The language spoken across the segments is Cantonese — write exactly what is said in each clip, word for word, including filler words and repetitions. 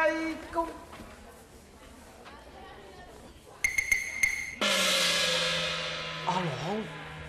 公。阿郎，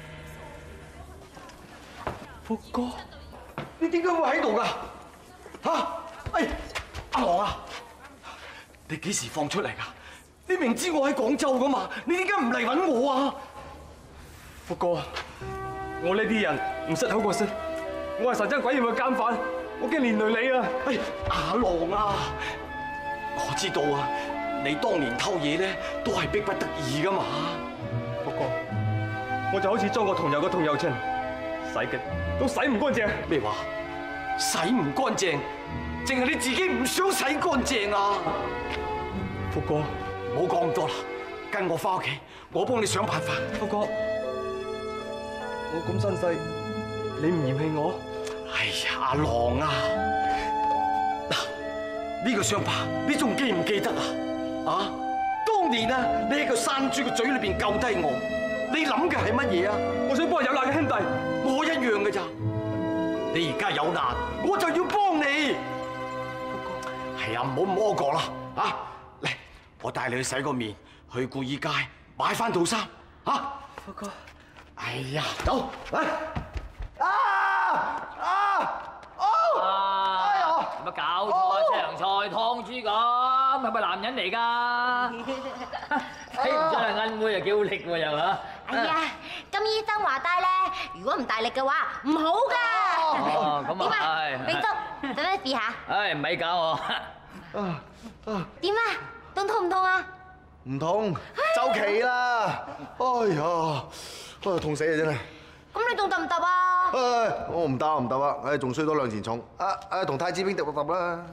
福哥，你點解會喺度㗎？嚇！哎，阿郎啊，你幾時放出嚟㗎？你明知我喺廣州㗎嘛，你點解唔嚟揾我啊？福哥，我呢啲人唔失口過身，我係神憎鬼厭嘅奸犯，我驚連累你啊！哎，阿郎啊，我知道啊，你當年偷嘢咧都係逼不得已㗎嘛。福哥，我就好似裝過桐油嘅桐油塵，洗極都洗唔乾淨。咩話？洗唔乾淨？淨係你自己唔想洗乾淨啊！福哥，唔好講咁多啦，跟我翻屋企，我幫你想辦法。福哥，我咁身世，你唔嫌棄我？哎呀，阿郎啊，嗱，呢個傷疤你仲記唔記得啊？啊，當年啊，你喺個山豬嘅嘴裏邊救低我，你諗嘅係乜嘢啊？我想幫有難嘅兄弟，我一樣嘅咋。你而家有難，我就要幫你。福哥，係啊，唔好咁屙過啦，啊，嚟，我帶你去洗個面，去古意街買翻套衫，啊，福哥。哎呀，走，嚟！啊啊哦！哎呀， 有乜搞錯啊？長菜湯豬咁，係咪男人嚟㗎？睇唔出係恩妹啊，幾好力喎又嚇！ 哎呀，金醫生話齋咧，如果唔大力嘅話，唔好㗎。 哦，咁啊， 係。俾足，等你試下。 唉，唔係搞我。 啊啊！ 點啊？痛痛唔痛啊？ 唔痛，周期啦！哎呀，哎呀，痛死啊真係！ 咁你仲揼唔揼啊？ 唉，我唔揼唔揼啊！唉，仲衰多兩錢重。啊啊，同太子兵揼揼揼啦！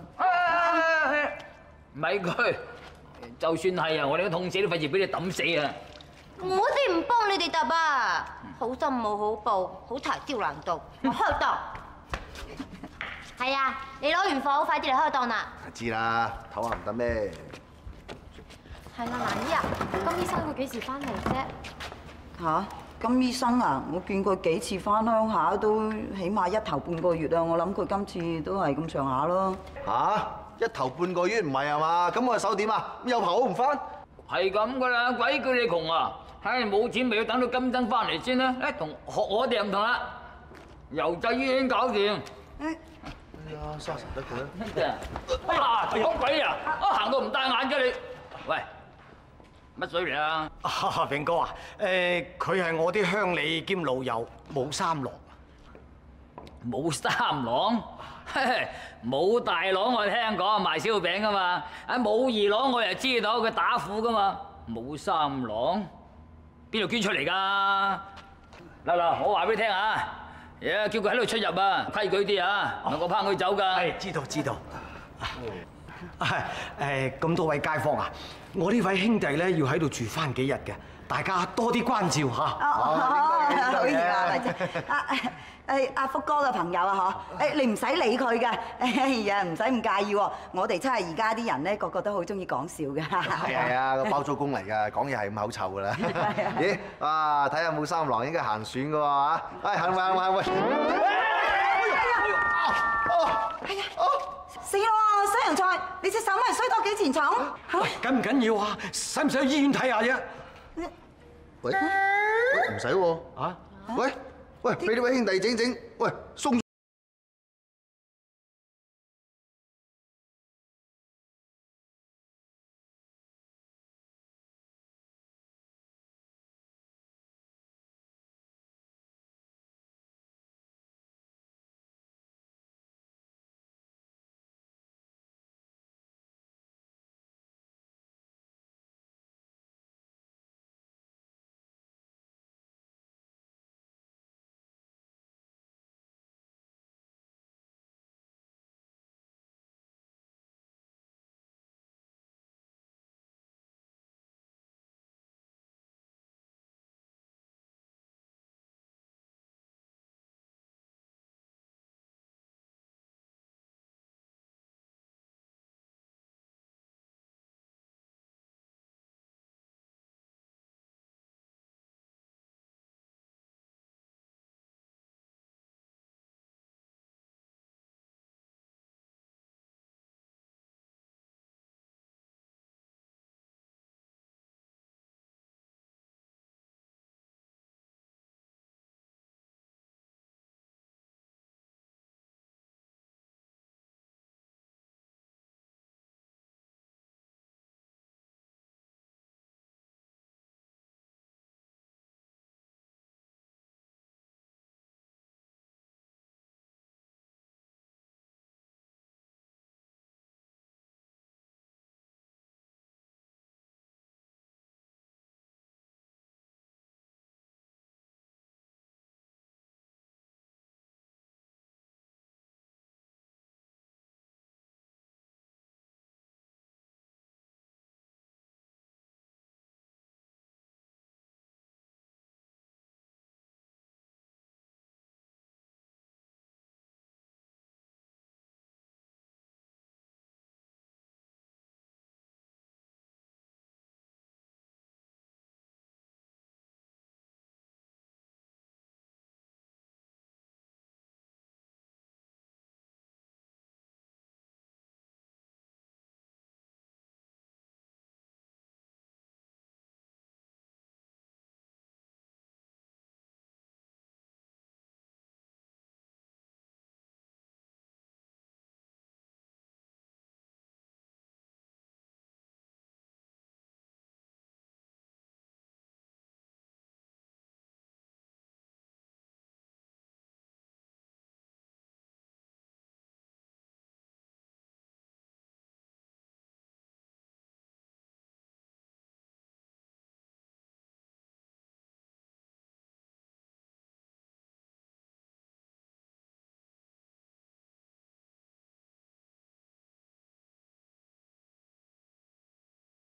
咪佢，就算係啊，我哋都痛死都費事俾你揼死啊！ 我哋唔幫你哋揼啊！好心冇好報，好柴招難讀，我開檔。係啊，你攞完貨，快啲嚟開檔啦！ 知啦，唞下唔得咩？ 係啦，蘭姨啊，金醫生佢幾時翻嚟啫？ 嚇，金醫生啊，我見佢幾次翻鄉下都起碼一頭半個月啊，我諗佢今次都係咁上下咯。 嚇，一頭半個月唔係啊嘛？咁我手點啊？有排好唔翻？ 係咁噶啦，鬼叫你窮啊！唉，冇錢咪要等到金生翻嚟先啦。誒，同學我哋唔同啦，郵遞已經搞掂。 哎呀，沙神得佢啦！ 啊，講鬼啊！啊，行到唔帶眼啫你。喂，乜水嚟啊？ 啊，炳哥啊，誒，佢係我啲鄉里兼老友，武三郎。 武三郎？武大郎我聽講賣燒餅噶嘛，啊武二郎我又知道佢打虎噶嘛。武三郎邊度捐出嚟㗎？嗱嗱，我話俾你聽啊！誒，叫佢喺度出入啊，規矩啲啊，唔係我拏佢走㗎。 係，知道知道。誒，咁多位街坊啊，我呢位兄弟咧要喺度住翻幾日嘅，大家多啲關照嚇。 哦，好意啊，麗姐，阿誒阿福哥嘅朋友啊，嗬，誒你唔使理佢嘅，哎呀，唔使咁介意喎，我哋真係而家啲人咧，個個都好中意講笑嘅。 係啊，個包租公嚟㗎，講嘢係咁口臭㗎啦。咦？啊，睇下武三郎應該行選㗎喎嚇。哎，行咪行咪行咪。 哎呀！死咯！西洋菜，你隻手咪衰多幾錢重？ 喂，緊唔緊要啊？使唔使去醫院睇下啫？ 喂，唔使喎。啊？喂喂，俾呢位兄弟整整，喂鬆。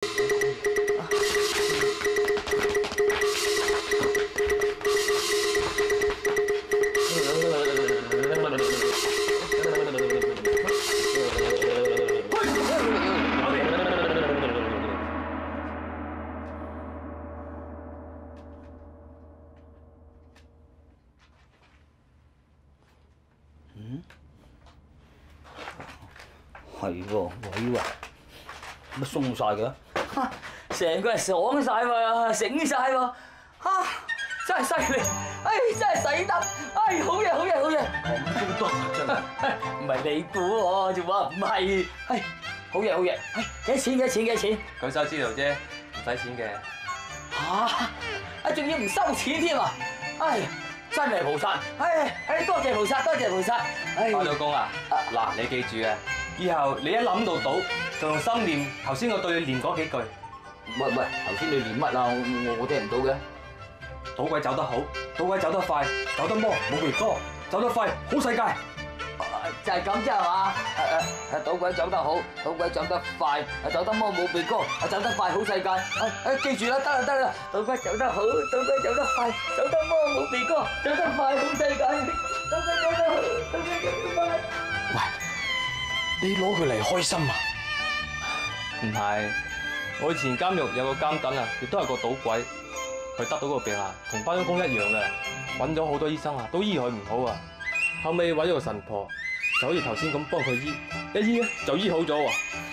係喎，位喎，乜鬆晒嘅？嚇，成個人爽晒喎，醒晒喎，嚇，真係犀利！哎，真係使得，哎，好嘢，好嘢，好嘢！咁都得真係，唔係你估我啫喎，唔係，哎，好嘢，好嘢，哎，幾多錢？幾多錢？幾多錢？ 舉手之勞啫，唔使錢嘅。 嚇，啊，仲要唔收錢添啊！哎，真係菩薩，哎，哎，多謝菩薩，多謝菩薩，哎， 阿老公啊，嗱，你記住啊！以後你一諗到賭，就用心念頭先我對你念嗰幾句。 喂喂，頭先你念乜啊？我我聽唔到嘅。 賭鬼走得好，賭鬼走得快，走得魔冇鼻哥，走得快好世界。 就係咁啫係嘛？誒誒，賭鬼走得好，賭鬼走得快，走得魔冇鼻哥，走得快好世界。誒記住啦，得啦得啦，賭鬼走得好，賭鬼走得快，走得魔冇鼻哥，走得快好世界。賭鬼走得好，賭鬼走得快。 喂，你攞佢嚟開心啊？ 唔係，我以前監獄有個監躉啊，亦都係個賭鬼，佢得到個病啊，同包租公一樣嘅，揾咗好多醫生啊，都醫佢唔好啊。後尾揾咗個神婆，就好似頭先咁幫佢醫，一醫咧就醫好咗喎。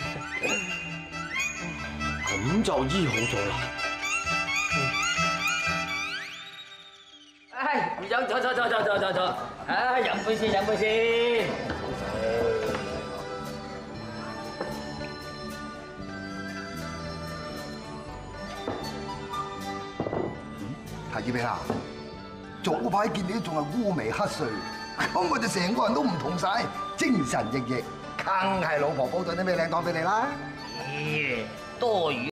咁就醫好咗啦。 唉，有坐坐坐坐坐坐坐，唉，飲杯先，飲杯先。 提比啊，早排見你都仲係烏眉黑穗，咁我就成個人都唔同晒，精神奕奕，梗係老婆煲咗啲咩靚湯俾你啦。 咦，多餘。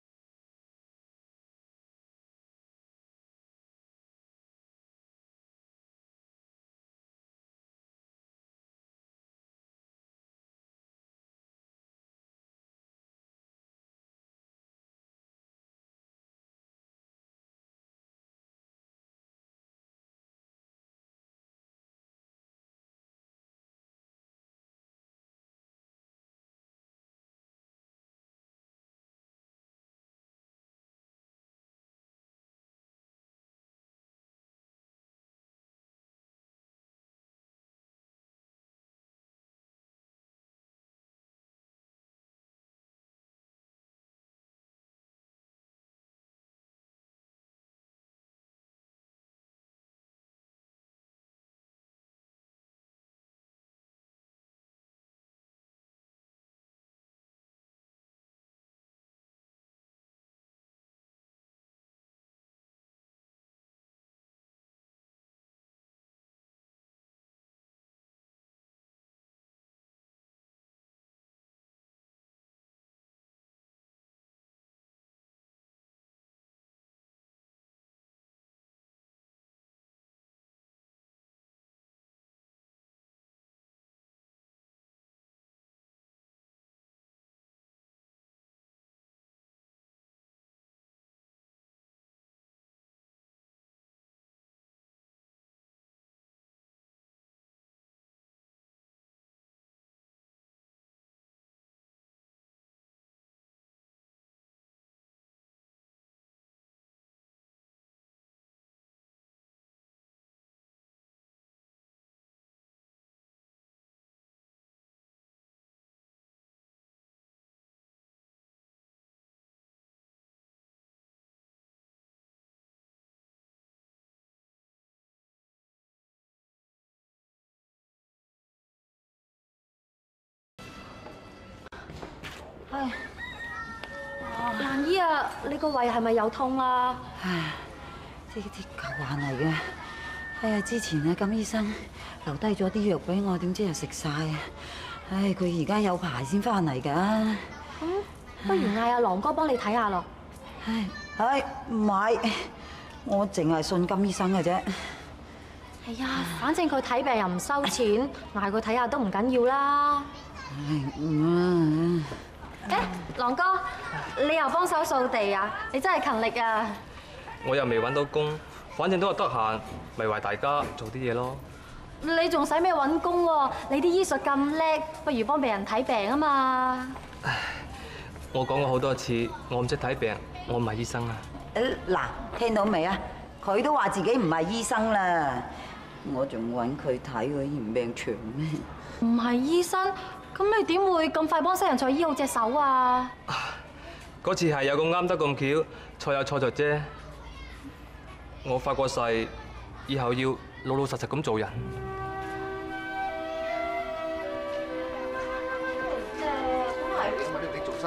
唉，蘭姨啊，你個胃係咪有痛啊？ 唉，啲啲舊患嚟嘅。哎呀，之前啊，金醫生留低咗啲藥俾我，點知又食晒啊！唉，佢而家有排先翻嚟㗎。 咁不如嗌阿郎哥幫你睇下咯。 唉，唉，唔係，我淨係信金醫生嘅啫。 係啊，反正佢睇病又唔收錢，嗌佢睇下都唔緊要啦。 唉，唔啊！ 誒，郎哥，你又幫手掃地啊？你真係勤力啊！ 我又未揾到工，反正都係得閒，咪為大家做啲嘢咯。 你仲使咩揾工喎？你啲醫術咁叻，不如幫病人睇病啊嘛！ 我講過好多次，我唔識睇病，我唔係醫生啊。 誒嗱，聽到未啊？佢都話自己唔係醫生啦，我仲揾佢睇佢嫌命長咩？ 唔係醫生，咁你點會咁快幫西洋菜醫好隻手啊？ 嗰次係有咁啱得咁巧，錯有錯着啫。我發過誓，以後要老老實實咁做人。 哇！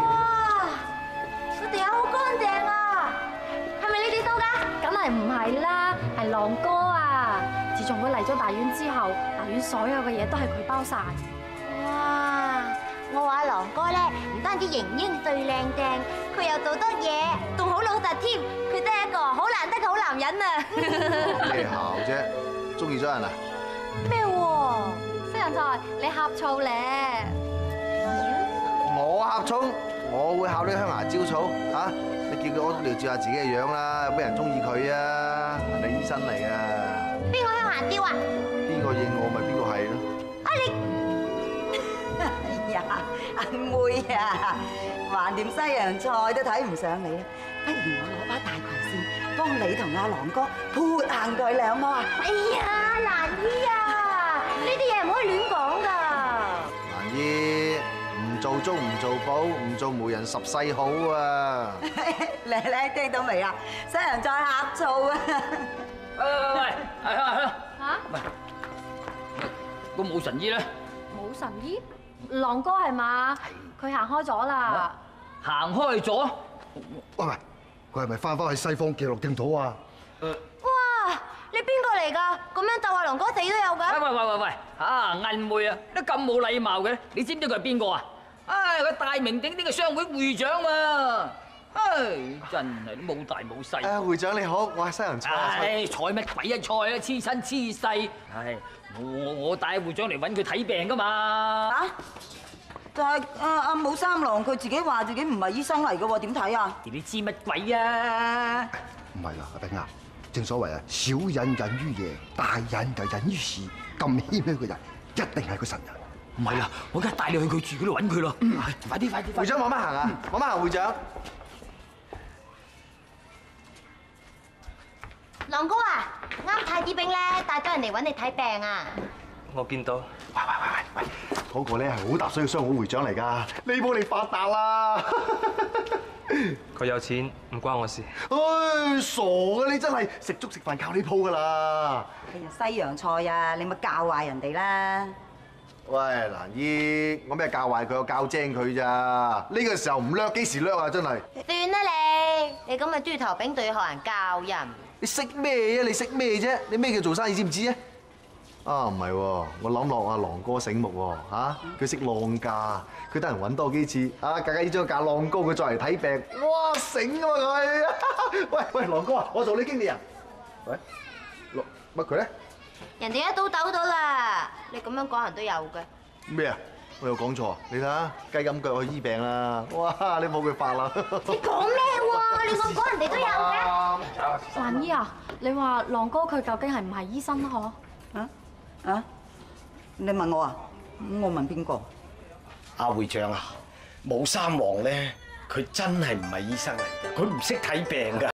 個地下好乾淨啊，係咪你哋掃㗎？ 梗係唔係啦，係郎哥啊！自從佢嚟咗大院之後，大院所有嘅嘢都係佢包晒。 哇！我話郎哥咧，唔單止型英最靚正，佢又做得嘢，仲好老實添。佢真係一個好難得嘅好男人啊！ 咩姣啫？中意咗人啊？ 咩喎？ 西洋菜，你呷醋咧？ 我呷醋，我會考啲香牙椒草嚇。你叫佢屙督尿照下自己嘅樣啦，有咩人中意佢啊？人哋醫生嚟㗎。 邊個香牙椒啊？ 邊個應我咪邊個係咯？ 啊你！ 哎呀，阿妹啊，橫掂西洋菜都睇唔上你啦，不如我攞把大葵扇幫你同阿郎哥潑行佢兩摸啊！ 哎呀，蘭姨啊，呢啲嘢唔可以亂講㗎。 蘭姨。唔做足唔做保，唔做媒人十世好啊！ 靚靚聽到未啊？西洋菜呷醋啊！ 喂，係啊係啊， 嚇？ 喂，個武神醫咧？ 冇神醫？郎哥係嘛？佢行開咗啦。 行開咗？ 喂喂，佢係咪翻返去西方極樂淨土啊？ 哇！你邊個嚟㗎？咁樣鬥阿郎哥死都有㗎？ 喂喂喂喂喂，啊銀妹啊，都咁冇禮貌嘅，你知唔知佢係邊個啊？唉，佢大名鼎鼎嘅商會會長嘛！唉，真係冇大冇細。 誒，會長你好，我係西洋菜。 唉，菜乜鬼啊菜啊，黐親黐細。唉，我我帶會長嚟揾佢睇病㗎嘛。 嚇！但係阿阿武三郎佢自己話自己唔係醫生嚟嘅喎，點睇啊？ 你知乜鬼啊？ 唔係啦，阿炳啊，正所謂啊，小隱隱於夜，大隱就隱於市。咁謙虛嘅人，一定係個神人。 唔係啦，我梗係帶你去佢住嗰度揾佢咯。快啲快啲！ 會長慢慢行啊，慢慢行，會長。 郎哥啊，啱太子炳咧帶咗人嚟揾你睇病啊！ 我見到。 喂喂喂喂喂，嗰個咧係好搭水嘅商會會長嚟㗎，呢鋪你發達啦！ 佢有錢唔關我事。 唉，傻嘅你真係食粥食飯靠呢鋪㗎啦！ 哎呀，西洋菜啊，你咪教壞人哋啦！ 喂，蘭姨，我咩教壞佢，我教精佢咋？呢個時候唔掠，幾時掠啊？真係。 算啦你，你咁嘅豬頭炳對學人教人。 你識咩啊？你識咩啫？你咩叫做生意知唔知啊？啊，唔係喎，我諗落阿郎哥醒目喎，嚇佢識浪價，佢得人揾多幾次，啊，價格要將個價浪高，佢再嚟睇病，哇，醒啊嘛佢！喂喂，郎哥啊，我做你經理人。喂，落乜佢咧？ 人哋一刀抖到啦，你咁樣講人都有嘅。 咩啊？我有講錯啊？你睇下雞咁腳去醫病啦！哇，你冇佢法啦！ 你講咩喎？你咁講人哋都有嘅。 蘭姨啊，你話郎哥佢究竟係唔係醫生啊？嗬？ 啊啊！你問我啊？我問邊個？ 阿會長啊，武三郎咧，佢真係唔係醫生嚟㗎，佢唔識睇病㗎。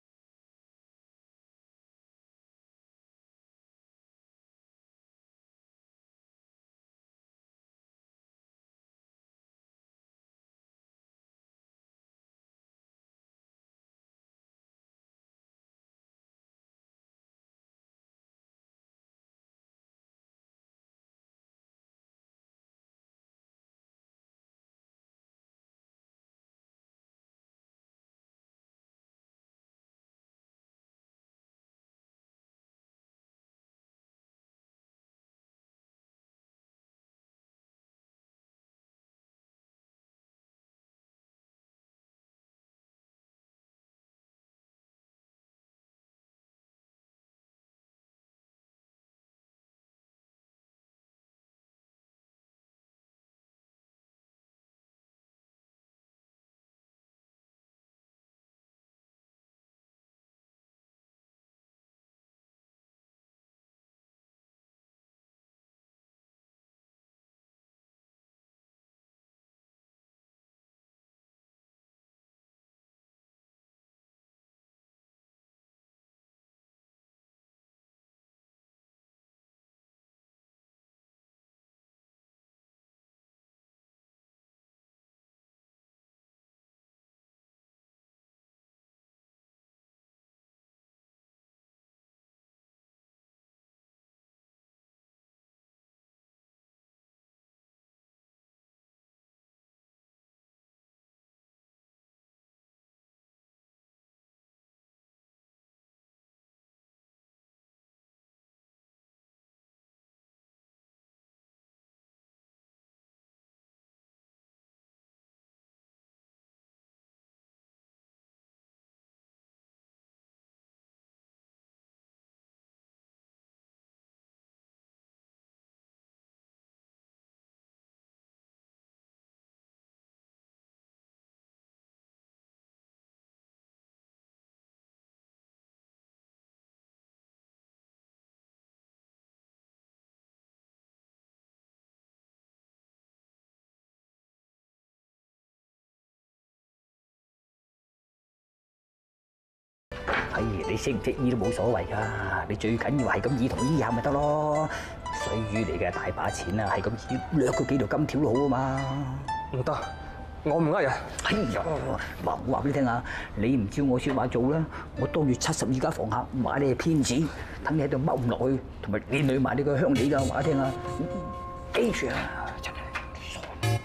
哎，你識唔識醫都冇所謂㗎，你最緊要係咁醫同醫下咪得咯。水魚嚟嘅大把錢啊，係咁醫掠佢幾條金條好啊嘛。 唔得，我唔呃人。 哎呀，話我話俾你聽啊，你唔照我説話做啦，我當住七十二家房客買你係騙子，等你喺度踎唔落去，同埋連累埋你個鄉里㗎，話你聽啊，記住啊，真係傻。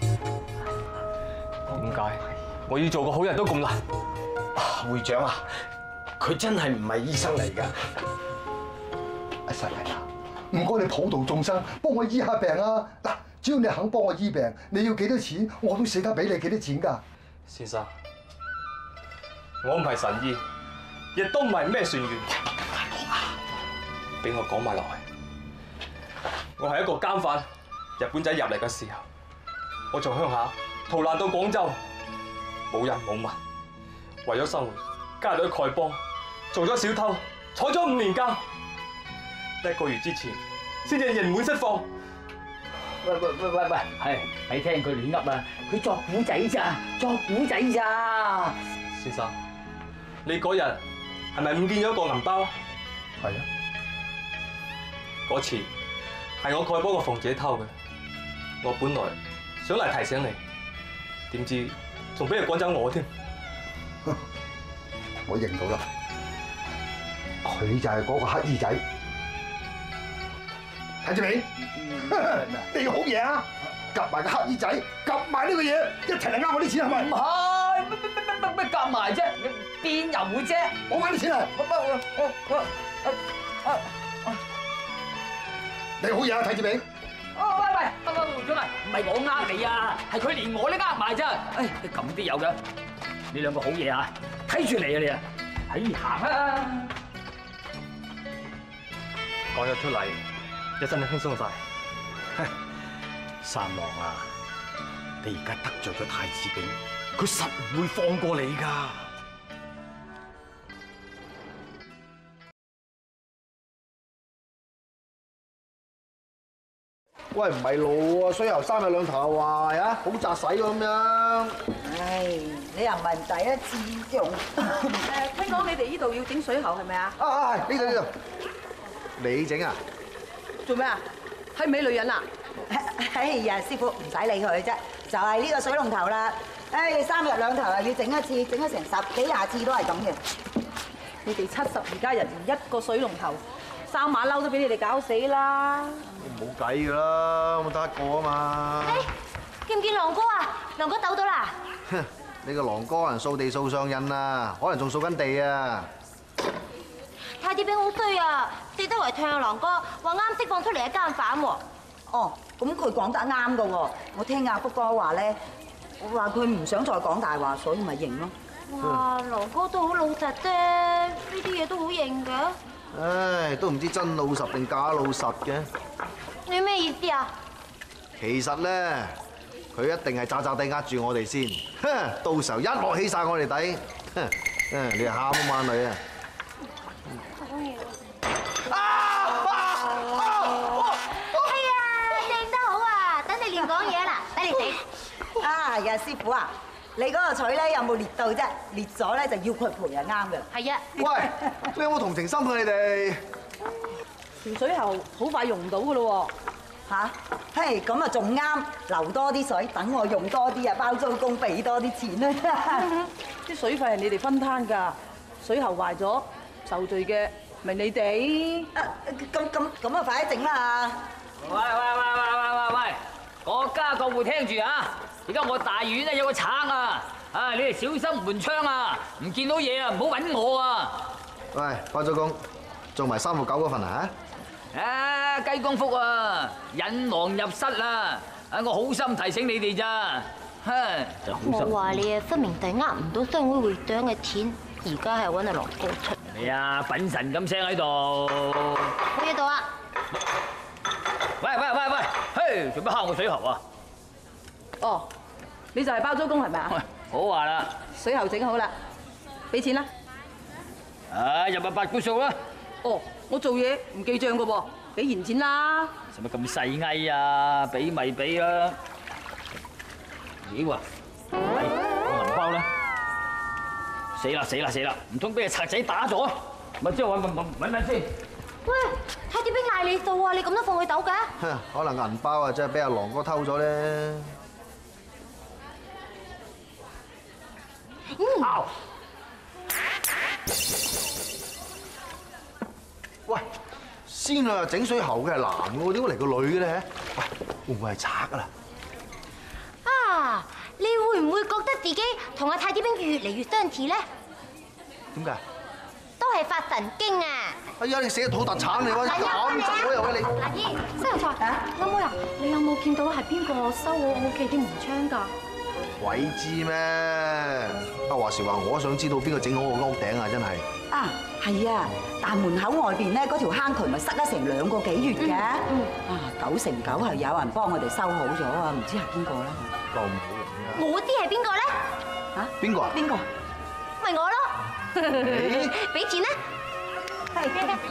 點解我要做個好人都咁難？ 會長啊，佢真係唔係醫生嚟㗎。 阿細係啊，唔該你普度眾生，幫我醫下病啊！嗱，只要你肯幫我醫病，你要幾多錢，我都捨得俾你幾多錢㗎。 先生，我唔係神醫，亦都唔係咩船員。俾我講埋落去，我係一個監犯。日本仔入嚟嘅時候，我從鄉下逃難到廣州，冇人冇物，為咗生活，加入咗丐幫，做咗小偷，坐咗五年監。一個月之前，先至刑滿釋放。 喂喂喂喂喂，係咪聽佢亂噏啊？佢作古仔咋，作古仔咋。 先生，你嗰日係咪唔見咗個銀包？ 係啊， 嗰次係我丐幫個鳳姐偷嘅。我本來想嚟提醒你，點知仲俾人趕走我添。 我認到啦，佢就係嗰個黑衣仔。睇住未？你好嘢啊！夾埋個黑衣仔，夾埋呢個嘢，一齊嚟呃我啲錢係咪？ 唔係，乜乜乜乜乜夾埋啫？邊有啫？ 我揾啲錢啊！ 我我我我我你好嘢啊！睇住未？ 哦喂喂，喂喂，會長啊，唔係我呃你啊，係佢連我都呃埋咋？唉，咁都有嘅，你兩個好嘢啊！睇住你啊你啊，喺行啊！ 講咗出嚟，一陣就輕鬆晒。 三郎啊，你而家得罪咗太子炳，佢實唔會放過你㗎。 喂，唔係路喎，水喉三日兩頭壞啊，好扎使喎咁樣。 唉，你又唔係唔第一次用。 誒，聽講你哋呢度要整水喉係咪啊？ 啊啊，係呢度呢度，你整啊？ 做咩啊？係美女人啊？ 哎呀，師傅唔使理佢啫，就係呢個水龍頭啦。唉，三日兩頭啊，要整一次，整咗成十幾廿次都係咁嘅。 你哋七十二家人連一個水龍頭，三馬騮都俾你哋搞死啦！ 冇計㗎啦，我得一個啊嘛。 誒，見唔見狼哥啊？狼哥抖到啦！ 哼，你個狼哥人掃地掃上癮啊，可能仲掃緊地啊。 太子炳好衰啊！四周圍唱阿狼哥，話啱釋放出嚟嘅奸犯喎。 哦，咁佢講得啱㗎喎。我聽阿福哥話咧，我話佢唔想再講大話，所以咪認咯。 哇，狼哥都好老實啫，呢啲嘢都好認㗎。 唉，都唔知真老實定假老實嘅。 你咩意思啊？ 其實咧，佢一定係詐詐地呃住我哋先，哼！到時候一落起晒我哋底，哼！誒，你係喊啊嘛女啊！ 哎呀，正得好啊！等你練講嘢啦，等你整。 啊，係啊，師傅啊，你嗰個錘咧有冇裂到啫？裂咗咧就要佢賠係啱嘅。 係啊。 喂，你有冇同情心啊你哋？ 條水喉好快用唔到㗎咯喎！ 嚇，嘿，咁啊仲啱，留多啲水，等我用多啲啊，包租公俾多啲錢啊！ 啲水費係你哋分攤㗎，水喉壞咗受罪嘅咪你哋。 咁咁咁啊，快啲整啦！ 喂喂喂喂喂喂喂，各家各戶聽住啊！而家我大院咧有個賊啊！啊，你哋小心門窗啊！唔見到嘢啊，唔好揾我啊！ 喂，包租公，做埋三號九嗰份啊！ 啊，雞公福啊，引狼入室啊！啊，我好心提醒你哋咋，哼，就好心。 我話你啊，分明係呃唔到商會會長嘅錢，而家係揾阿狼哥出。 你啊，粉神咁聲喺度。 喺呢度啊！ 喂喂喂喂，嘿，做乜敲我水喉啊？ 哦，你就係包租公係咪啊？ 好話啦， 水喉整好啦，俾錢啦。 啊，入咪八股數啦。 哦，我做嘢唔記帳㗎喎，俾現錢啦。 使乜咁細翳啊？俾咪俾啦。妖啊！喂，個銀包咧， 死啦死啦死啦！唔通俾隻賊仔打咗？咪即係揾揾揾揾揾先。 喂，太子兵賴你數啊！你咁都放佢走嘅？ 可能銀包啊，真係俾阿狼哥偷咗咧。 嗯。 喂，仙女啊，整水喉嘅係男嘅喎，點解嚟個女嘅咧？喂，會唔會係賊啊啦？ 啊！你會唔會覺得自己同阿太子兵越嚟越相似咧？ 點解？ 都係發神經啊！ 哎呀，你死個肚特產嚟喎，咁窒我又嘅你。 嗱姨， 西洋菜，阿妹啊，你有冇見到係邊個收我屋企啲門窗㗎？ 鬼知咩？啊話時話，我想知道邊個整好我屋頂啊！真係。 啊，係啊，大門口外邊咧嗰條坑渠咪塞咗成兩個幾月嘅。嗯。啊，九成九係有人幫我哋修好咗啊！唔知係邊個咧？ 咁好用啊！ 我知係邊個咧？ 嚇？ 邊個啊？ 邊個？ 咪我咯！俾錢啦！係。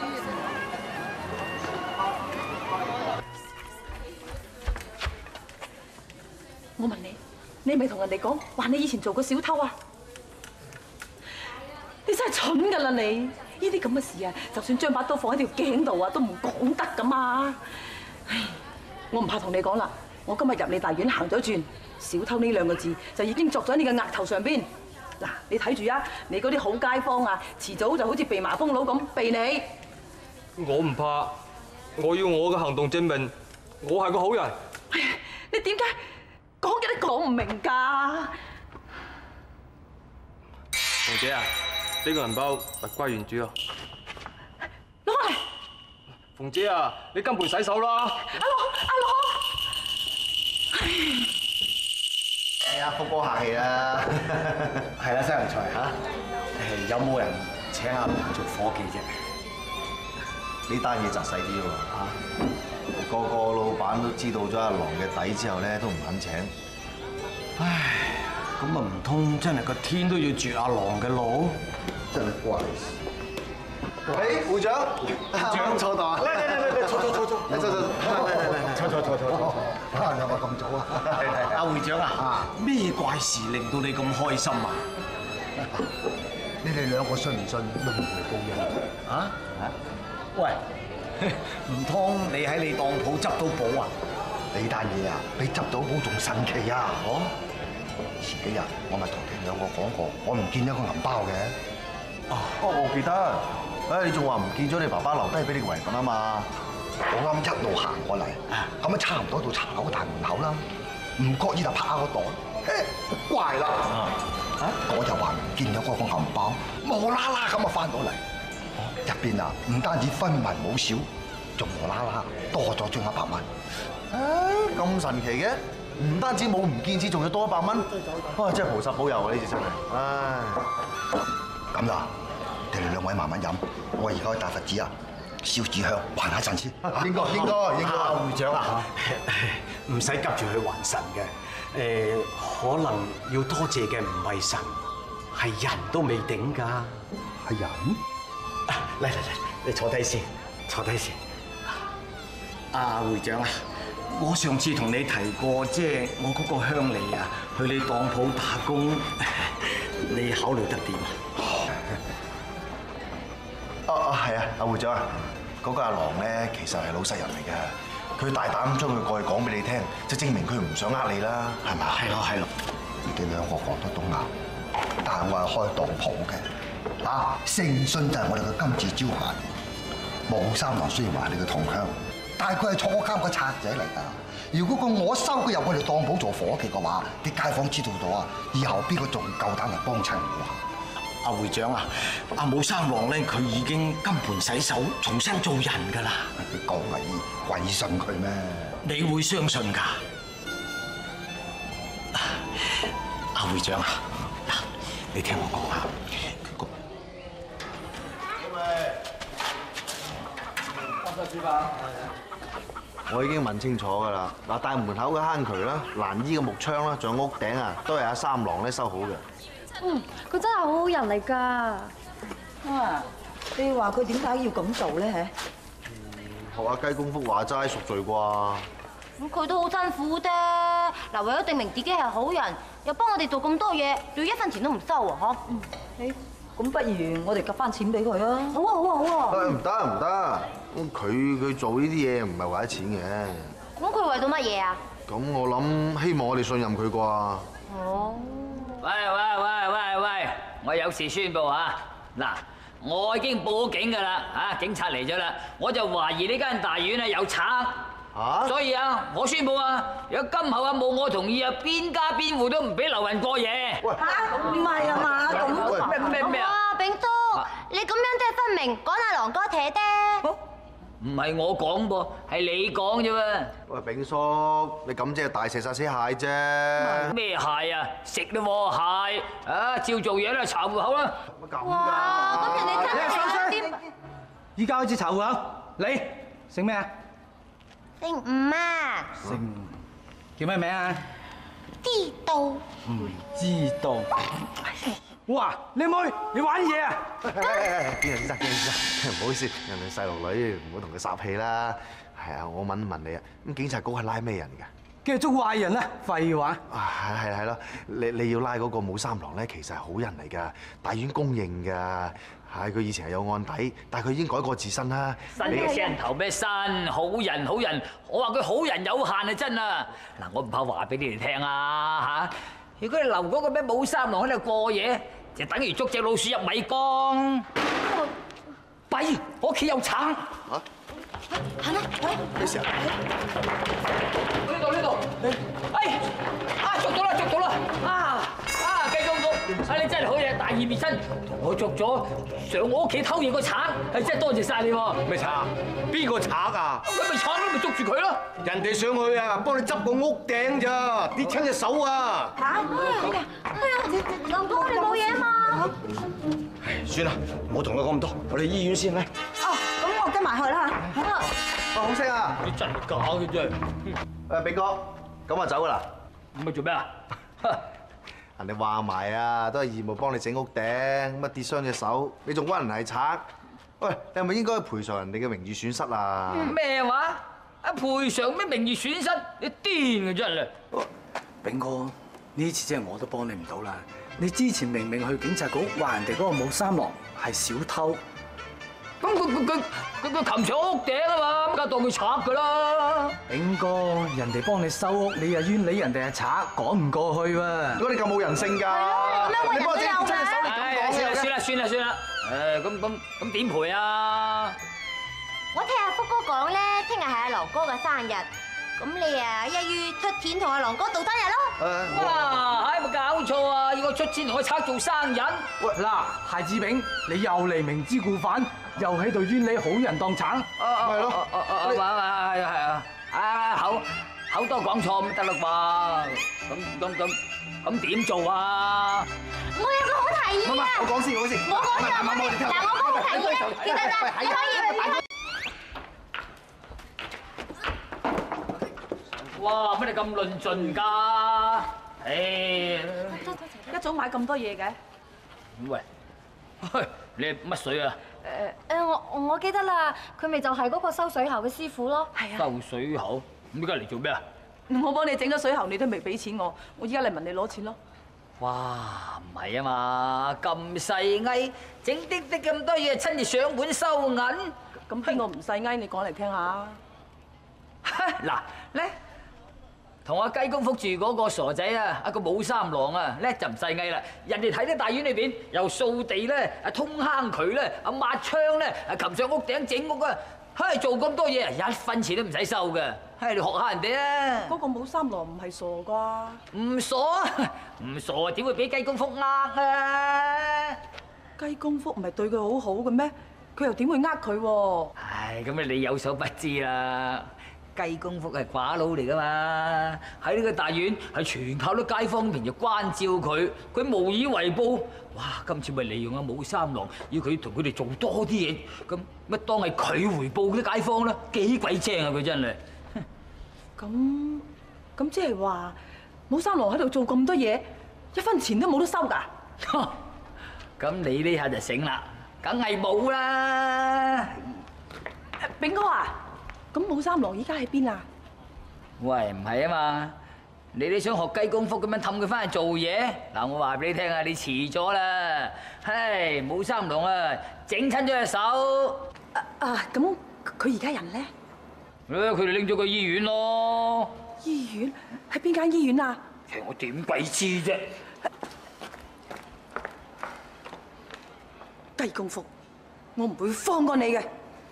我問你，你係咪同人哋講話你以前做過小偷啊？你真係蠢㗎啦你！呢啲咁嘅事啊，就算將把刀放喺條頸度啊，都唔講得㗎嘛！唉，我唔怕同你講啦，我今日入你大院行咗轉，小偷呢兩個字就已經作咗喺你嘅額頭上邊。嗱，你睇住啊，你嗰啲好街坊啊，遲早就好似避麻風佬咁避你。 我唔怕，我要我嘅行動證明我係個好人。 哎呀，你點解講嘅都講唔明㗎？ 鳳姐啊，呢個銀包物歸原主啊！ 攞嚟！ 鳳姐啊，你金盆洗手啦！阿樂，阿樂。 係啊，福哥客氣啦。 係啦，西洋菜嚇，誒有冇人請阿龍做伙計啫？ 呢單嘢窒細啲喎嚇，個個老闆都知道咗阿狼嘅底之後咧，都唔肯請。 唉，咁啊唔通真係個天都要絕阿狼嘅路？ 真係怪事。誒，會長，會長坐度啊！嚟嚟嚟嚟，坐坐坐坐，嚟坐坐，嚟嚟嚟，坐坐坐坐坐。啊，有冇咁早啊？ 阿會長啊，咩怪事令到你咁開心啊？ 你哋兩個信唔信輪迴報應？ 啊？喂，唔通你喺你當鋪執到寶啊？ 呢單嘢啊，比執到寶仲神奇啊！哦，前幾日我咪同你兩個講過，我唔見咗個銀包嘅。 哦，我記得。誒，你仲話唔見咗你爸爸留低俾你嘅遺品啊嘛？ 我啱一路行過嚟，咁啊差唔多到茶樓大門口啦，唔覺意就拍下個袋，嘿，怪啦！啊，我就話唔見咗嗰個銀包，無啦啦咁啊翻到嚟，入邊啊唔單止分文冇少，仲無啦啦多咗張一百蚊。 啊，咁神奇嘅？唔單止冇唔見止，仲要多一百蚊。啊，真係菩薩保佑啊！呢次真係，唉。 咁啦，你哋兩位慢慢飲，我而家去帶佛紙啊，燒紙香還下神先。應該應該應該。 阿會長啊，唔使急住去還神嘅，誒，可能要多謝嘅唔係神，係人都未定㗎。 係人？ 嚟嚟嚟，你坐低先，坐低先。阿會長啊，我上次同你提過，即係我嗰個鄉里啊，去你當鋪打工，你考慮得點啊？ 哦哦，係啊，阿會長啊，嗰個阿狼咧其實係老實人嚟嘅，佢大膽將佢過去講俾你聽，就證明佢唔想呃你啦，係咪？ 係咯係咯， 你哋兩個講得都啱，但係我係開當鋪嘅，啊，誠信就係我哋嘅金字招牌。武三郎雖然話係你嘅同鄉，但係佢係坐監個賊仔嚟㗎。如果個我收佢入我哋當鋪做伙計嘅話，啲街坊知道咗啊，以後邊個仲夠膽嚟幫襯我啊？ 阿會長啊，阿武三郎咧，佢已經金盆洗手，重新做人㗎啦。 佢講嘅嘢，鬼信佢咩？ 你會相信㗎？阿會長啊，嗱，你聽我講下。 我已經問清楚㗎啦，嗱，大門口嘅坑渠啦、蘭衣嘅木窗啦，仲有屋頂啊，都係阿三郎咧收好嘅。 嗯，佢真係好好人嚟㗎。 啊，你話佢點解要咁做咧？ 學下雞公福話齋贖罪啩。 咁佢都好辛苦啫。嗱，為咗證明自己係好人， 又幫我哋做咁多嘢，仲要一分錢都唔收喎，嗬？ 誒，咁不如我哋夾翻錢俾佢啊！ 好啊，好啊，好啊！ 誒唔得唔得，佢佢做呢啲嘢唔係為咗錢嘅。 咁佢為到乜嘢啊？ 咁我諗希望我哋信任佢啩。 哦。 喂喂喂喂喂，我有事宣佈啊！嗱，我已經報咗警㗎啦，啊，警察嚟咗啦，我就懷疑呢間大院咧有賊。 嚇！ 所以啊，我宣佈啊，如果今後啊冇我同意啊，邊家邊戶都唔俾留人過夜。 喂， 嚇，唔係啊嘛，咁咩咩咩啊？ 哇，炳叔，你咁樣即係分明趕阿郎哥扯爹。 唔係我講噃，係你講啫喎。 喂，炳叔，你咁即係大石殺死蟹啫。 咩蟹啊？食咯喎蟹，啊照做嘢啦，查戶口啦。 乜咁㗎？ 哇，咁人哋真係點？ 依家開始查戶口，你姓咩啊？ 姓吳啊， 姓叫咩名啊？ 知道。 唔知道。哇！靚妹，你玩嘢啊？ 邊個先生？邊個先生？唔好意思，人哋細路女，唔好同佢霎氣啦。係啊，我問一問你啊，咁警察局係拉咩人㗎？ 跟住捉壞人啦！廢話。 啊，係係係咯，你你要拉嗰個武三郎咧，其實係好人嚟㗎，大院公認㗎。係佢以前係有案底，但係佢已經改過自身啦。 新嘅聲頭咩新？好人好人，我話佢好人有限啊真啊！嗱，我唔怕話俾你哋聽啊嚇。如果你留嗰個咩武三郎喺度過夜，就等於捉隻老鼠入米缸。弊，我屋企有賊。 嚇！ 行啦， 咩事啊？ 呢度呢度，哎，啊捉到啦捉到啦！啊啊雞公公，啊你真係好嘢，大義滅親，同我捉咗上我屋企偷嘢個賊，係真係多謝晒你喎。 咩賊？邊個賊啊？ 咁咪賊咯，咪捉住佢咯。 人哋上去啊，幫你執個屋頂咋，跌親隻手啊！ 嚇！哎呀，哎呀，郎哥你冇嘢啊嘛？ 唉，算啦，唔好同佢講咁多，我哋醫院先啦。 哦，咁我跟埋去啦嚇。 啊，好聲啊！ 你真係假嘅真係。 誒，炳哥，咁啊走㗎啦。 咁咪做咩啊？ 人哋話埋啊，都係義務幫你整屋頂，咁啊跌傷隻手，你仲屈人係賊？喂，你係咪應該賠償人哋嘅名譽損失啊？ 咩話？啊賠償咩名譽損失？你癲嘅真係。 炳哥，呢次真係我都幫你唔到啦。你之前明明去警察局話人哋嗰個武三郎係小偷， 咁佢佢佢佢佢擒上屋頂啊嘛，咁梗係當佢賊㗎啦。 炳哥，人哋幫你收屋，你又冤理人哋係賊，講唔過去喎。 如果你咁冇人性㗎， 你幫我整真隻手你咁講算啦嘅。 算啦算啦算啦。誒咁咁咁點賠啊？ 我聽阿福哥講咧，聽日係阿郎哥嘅生日，咁你啊一於出錢同阿郎哥做生日咯。 誒， 哇！唉，有冇搞錯啊？要我出錢同個賊做生日？ 喂，嗱，孩子炳，你又嚟明知故犯，又喺度冤理好人當賊。 咪咯， 哦哦哦，係係係啊！啊口口多講錯咁得啦啩？咁咁咁咁點做啊？ 我有個好提議啊！ 我講先，我講先。 我講先，我講先。嗱，我個好提議咧，其實就你可以，你可以。 哇！乜你咁論盡㗎？誒， 一早買咁多嘢嘅。 喂，你係乜水啊？ 誒誒，我我記得啦，佢咪就係嗰個收水喉嘅師傅咯。 係啊。 收水喉？咁而家嚟做咩啊？ 我幫你整咗水喉，你都未俾錢我，我依家嚟問你攞錢咯。 哇，唔係啊嘛，咁細翳，整啲啲咁多嘢，親自上門收銀。 咁邊個唔細翳？你講嚟聽下。 嗱咧，同阿雞公福住嗰個傻仔啊，一個武三郎啊，叻就唔細翳啦。人哋睇啲大院裏邊，又掃地咧，啊通坑渠咧，啊抹窗咧，啊擒上屋頂整屋啊，嘿做咁多嘢，一分錢都唔使收嘅。嘿，你學下人哋啊！ 嗰個武三郎唔係傻啩？ 唔傻啊，唔傻啊，點會俾雞公福呃啊？ 雞公福唔係對佢好好嘅咩？佢又點會呃佢喎？ 唉，咁啊你有所不知啦。雞公福係寡佬嚟噶嘛，喺呢個大院係全靠啲街坊平日關照佢，佢無以為報。哇！今次咪利用阿武三郎，要佢同佢哋做多啲嘢，咁乜當係佢回報啲街坊啦，幾鬼正啊佢真係。 咁咁即係話武三郎喺度做咁多嘢，一分錢都冇得收㗎？ 咁你呢下就醒啦，梗係冇啦。 炳哥啊！咁武三郎依家喺邊啊？ 喂，唔係啊嘛， 你哋想學雞公福咁樣氹佢翻去做嘢？嗱，我話俾你聽啊，你遲咗啦！唉，武三郎啊，整親咗隻手。 啊啊，咁佢而家人咧？ 誒，佢哋拎咗去醫院咯。 醫院？喺邊間醫院啊？ 其實我點鬼知啫？ 雞公福，我唔會放過你嘅。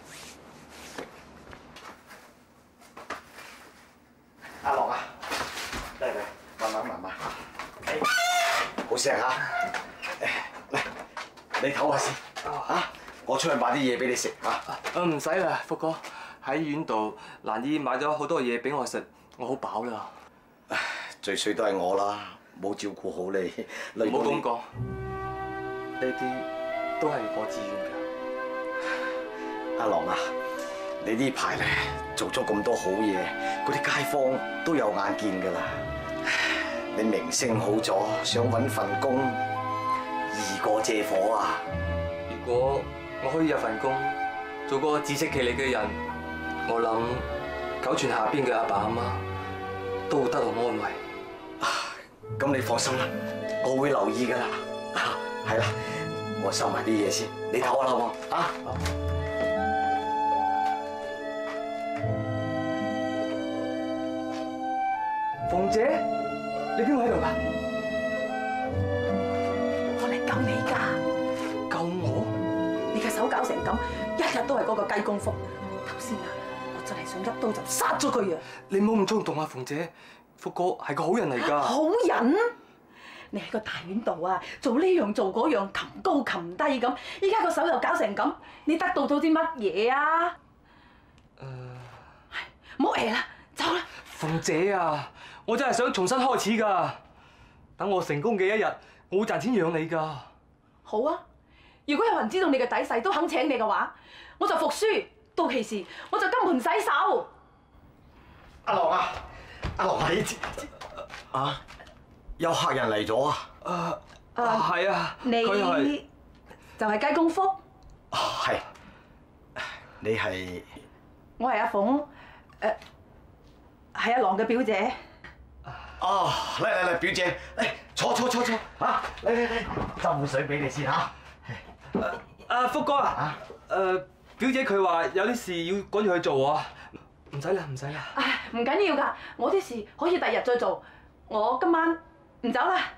阿樂啊，嚟嚟，慢慢慢慢，好聲嚇，嚟，你唞下先，嚇，我出去買啲嘢俾你食嚇。 啊唔使啦，福哥，喺醫院度蘭姨買咗好多嘢俾我食，我好飽啦。 最衰都係我啦，冇照顧好你。 唔好咁講，呢啲都係我自願㗎。 阿樂啊，你呢排咧做咗咁多好嘢，嗰啲街坊都有眼見㗎啦。你名聲好咗，想揾份工易過借火啊！ 如果我可以有份工，做個自食其力嘅人，我諗九泉下邊嘅阿爸阿媽都會得到安慰。 咁你放心啦，我會留意㗎啦。係啦，我收埋啲嘢先，你唞下啦喎，啊！ 鳳姐，你點解喺度㗎？ 我嚟救你㗎。 救我？ 你嘅手搞成咁，一日都係嗰個雞公福。頭先啊，我真係想一刀就殺咗佢啊！ 你唔好咁衝動啊，鳳姐。福哥係個好人嚟㗎。 好人？你喺個大院度啊，做呢樣做嗰樣，擒高擒低咁，依家個手又搞成咁，你得到咗啲乜嘢啊？誒，唔好誒啦，走啦！ 鳳姐啊，我真係想重新開始㗎。等我成功嘅一日，我會賺錢養你㗎。 好啊，如果有人知道你嘅底細都肯請你嘅話，我就服輸，到期時我就金盆洗手。 阿樂啊，阿樂你啊，有客人嚟咗啊！ 誒，係啊， 你佢係就係雞公福。 係，你係我係阿鳳，誒係阿郎嘅表姐。 哦，嚟嚟嚟，表姐，嚟坐坐坐坐嚇，嚟嚟嚟，斟壺水俾你先嚇。 阿福哥啊，誒表姐佢話有啲事要趕住去做啊，唔使啦唔使啦。 唉，唔緊要㗎，我啲事可以第日再做，我今晚唔走啦。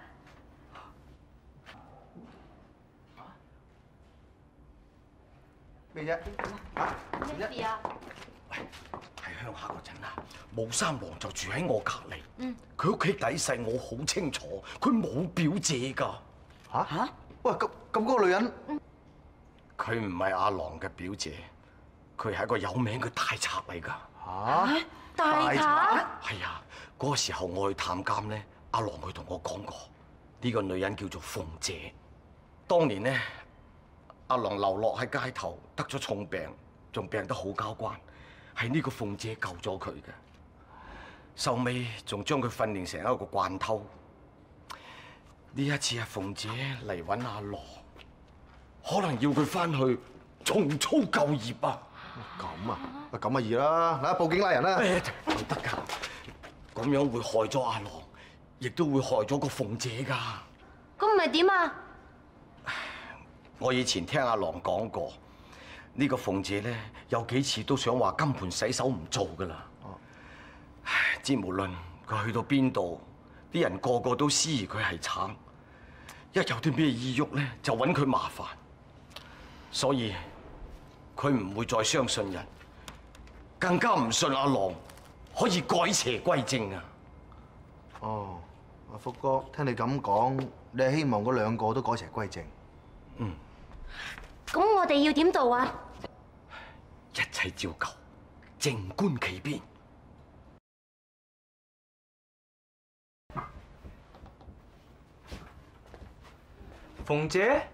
咩啫？嚇？ 咩事啊？ 喂，喺鄉下嗰陣啊，武三郎就住喺我隔離。嗯。佢屋企底細我好清楚，佢冇表姐㗎。 嚇嚇？喂，咁咁嗰個女人， 佢唔係阿郎嘅表姐，佢係一個有名嘅大賊嚟㗎。 嚇？ 大賊？ 係啊，嗰個時候我去探監咧，阿郎佢同我講過，呢個女人叫做鳳姐。當年咧，阿郎流落喺街頭，得咗重病，仲病得好交關，係呢個鳳姐救咗佢嘅。後尾仲將佢訓練成一個慣偷。呢一次阿鳳姐嚟揾阿郎，可能要佢翻去重操舊業啊！ 咁啊，啊咁啊易啦，嗱報警拉人啦！ 唔得㗎，咁樣會害咗阿郎，亦都會害咗個鳳姐㗎。 咁咪點啊？ 我以前聽阿郎講過，呢個鳳姐咧有幾次都想話金盆洗手唔做㗎啦。唉，之無論佢去到邊度，啲人個個都思疑佢係賊，一有啲咩意郁咧就揾佢麻煩，所以佢唔會再相信人，更加唔信阿郎可以改邪歸正啊！ 哦，阿福哥，聽你咁講，你係希望嗰兩個都改邪歸正？ 嗯。 咁我哋要點做啊？ 一切照舊，靜觀其變。 鳳姐，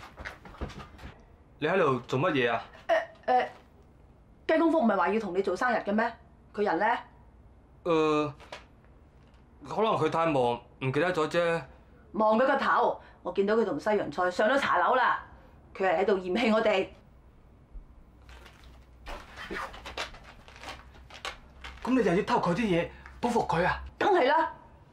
你喺度做乜嘢啊？ 誒誒，雞公福唔係話要同你做生日嘅咩？佢人咧？ 誒，可能佢太忙，唔記得咗啫。 望佢個頭，我見到佢同西洋菜上咗茶樓啦。佢係喺度嫌棄我哋。 咁你就要偷佢啲嘢報復佢啊？ 梗係啦，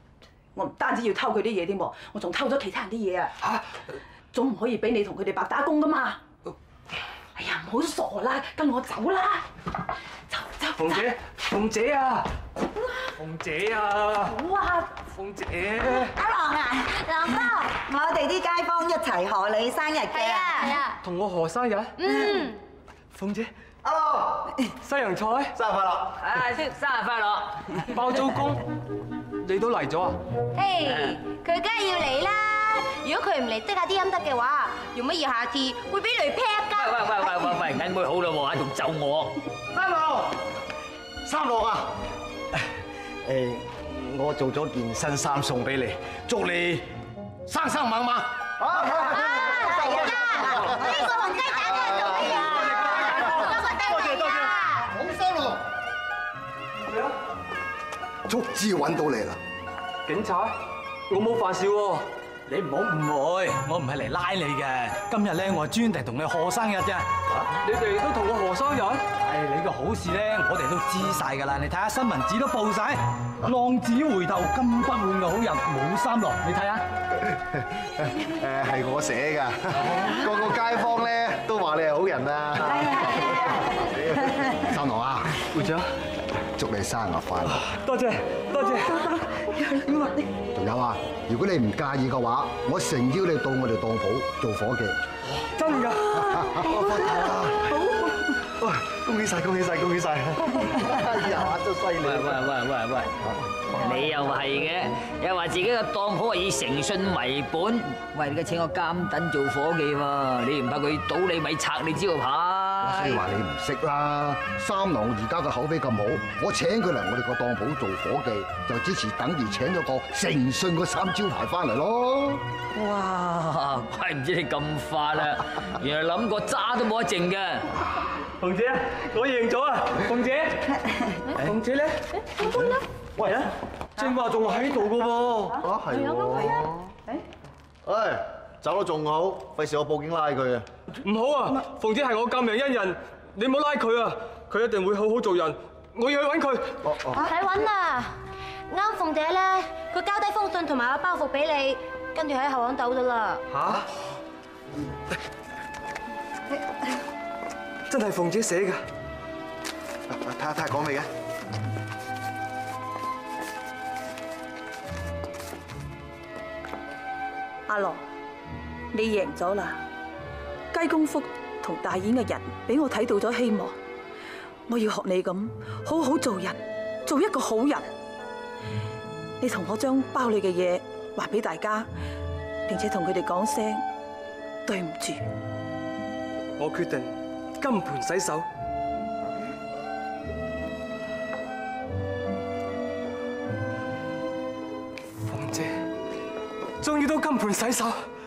我唔單止要偷佢啲嘢添喎，我仲偷咗其他人啲嘢啊！嚇，總唔可以俾你同佢哋白打工噶嘛！哎呀，唔好傻啦，跟我走啦！走走。 鳳姐，鳳姐啊！鳳姐啊！ 好啊！ 鳳姐。 阿郎啊，郎哥，我哋啲街坊一齊賀你生日嘅。 係啊係啊。 同我賀生日。 嗯。 鳳姐。 Hello， 西洋菜。 生日快樂！ 啊，先生日快樂！ 包租公，你都嚟咗啊？ 嘿，佢梗係要嚟啦！如果佢唔嚟積下啲陰德嘅話，容乜易下次會俾雷劈㗎。 喂喂喂喂喂，銀妹好啦喎，仲咒我。 三樂，三樂啊！誒，我做咗件新衫送俾你，祝你生生猛猛。 啊，係啦，呢個紅雞蛋都係做俾你啊！多謝多謝。 好三樂， 咩啊？ 足之揾到你啦！ 警察，我冇犯事喎。 你唔好誤會，我唔係嚟拉你嘅。今日咧，我係專登同你賀生日啫。 你哋都同我賀生日？ 係你個好事咧，我哋都知晒㗎啦。你睇下新聞紙都報晒，浪子回頭金不換嘅好人冇三樂，你睇下。 誒係我寫㗎，個個街坊咧都話你係好人啊！ 三樂啊， 會長， 祝你生日快樂！ 多謝多謝。 仲有啊，如果你唔介意嘅話，我誠邀你到我哋當鋪做伙計。 真㗎？ 哇！恭喜晒，恭喜晒，恭喜晒！哎呀，真犀利！ 喂喂喂喂喂，你又係嘅，又話自己個當鋪係以誠信為本，喂，你而家請我監躉做伙計喎，你唔怕佢倒你米拆你招牌？ 所以話你唔識啦。三郎而家嘅口碑咁好，我請佢嚟我哋個當鋪做伙計，就之前等於請咗個誠信個三招牌翻嚟咯。 哇！怪唔知你咁發啦，原來諗過渣都冇得剩嘅。 鳳姐，我贏咗啊！鳳姐，鳳姐咧？ 喂，正話仲喺度㗎喎。 啊係喎。誒，走得仲好，費事我報警拉佢啊！ 唔好啊！鳳姐係我救命恩人，你唔好拉佢啊！佢一定會好好做人，我要去揾佢。 唔使揾啦，啱鳳姐咧，佢交低封信同埋個包袱俾你，跟住喺後巷斗咗啦。 嚇！真係鳳姐寫㗎。 睇下睇下講未嘅？ 阿樂，你贏咗啦！雞公福同大演嘅人俾我睇到咗希望，我要學你咁好好做人，做一個好人。你同我將包你嘅嘢還俾大家，並且同佢哋講聲對唔住。 我決定金盆洗手。鳳姐，終於都金盆洗手。